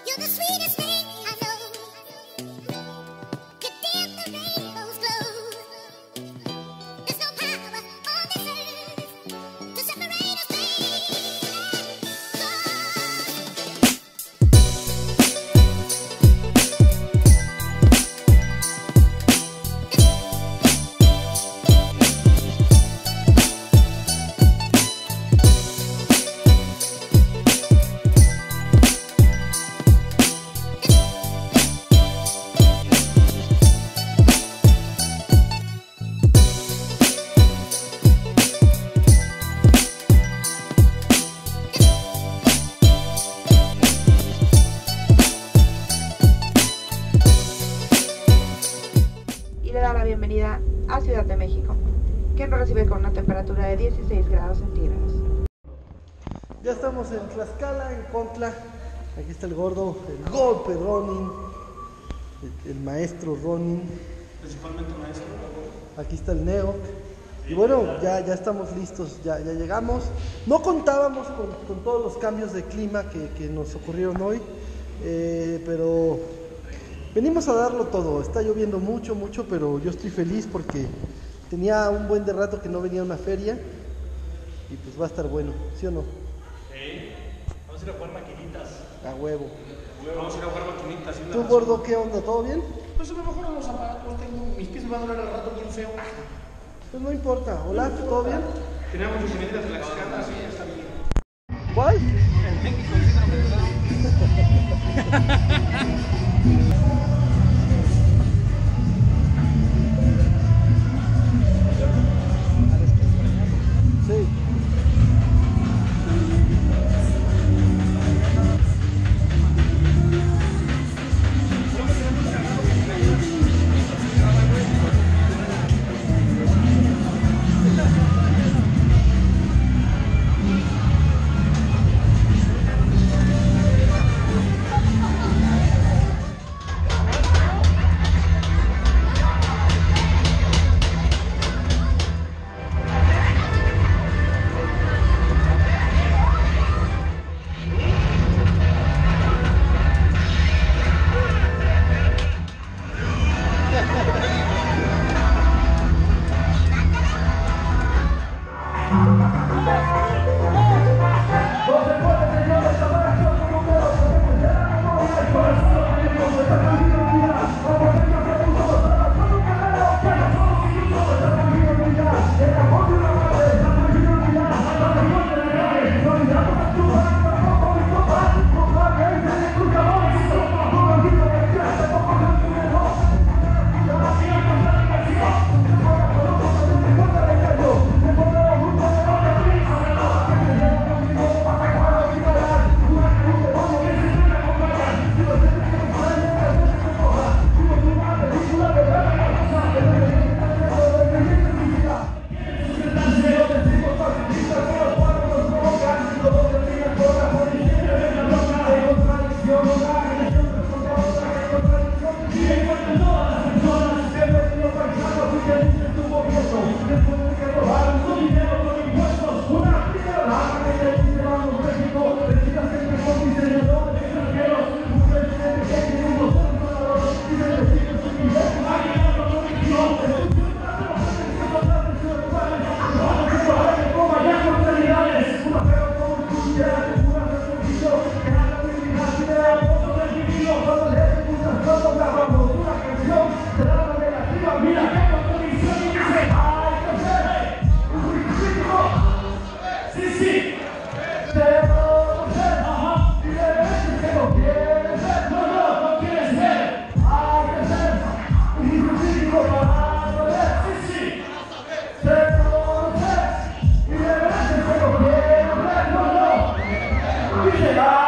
bienvenida a Ciudad de México, que nos recibe con una temperatura de 16 grados centígrados. Ya estamos en Tlaxcala, en Contla. Aquí está el gordo, el golpe Ronin, el maestro Ronin. Principalmente maestro. Aquí está el Neo. Y bueno, ya estamos listos, ya llegamos. No contábamos con todos los cambios de clima que nos ocurrieron hoy, pero venimos a darlo todo. Está lloviendo mucho, pero yo estoy feliz porque tenía un buen de rato que no venía a una feria y pues va a estar bueno, ¿sí o no? Sí, vamos a ir a jugar maquinitas. A huevo. Vamos a ir a jugar maquinitas. ¿Tú, gordo, qué onda? ¿Todo bien? Pues a lo mejor los zapatos, mis pies me van a doler al rato bien feo. Pues no importa. Hola, ¿todo bien? Tenemos los bienvenidas de la Tlaxcala, sí, está bien. ¿Cuál? En México, Sí. Será